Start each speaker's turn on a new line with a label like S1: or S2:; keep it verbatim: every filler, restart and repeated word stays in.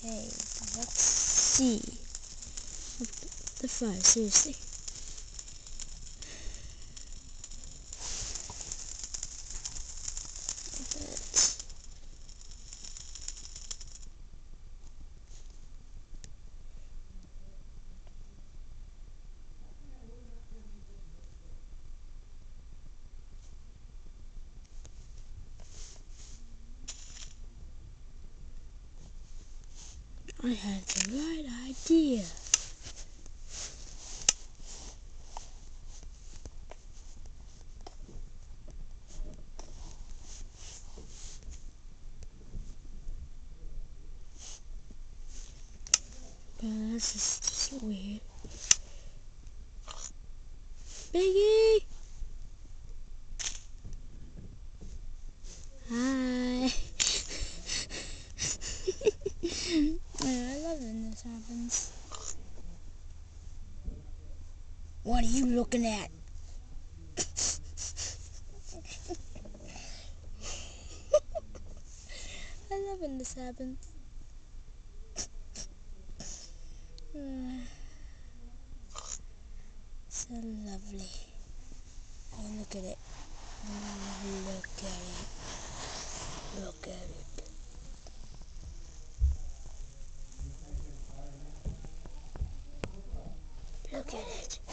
S1: Okay, let's see. What the fuck, seriously. I had the right idea. But this is just weird. Biggie! Hi! I love when this happens. What are you looking at? I love when this happens. Uh, so lovely. Oh, look at it. Oh, look at it. Look at it. Look at it.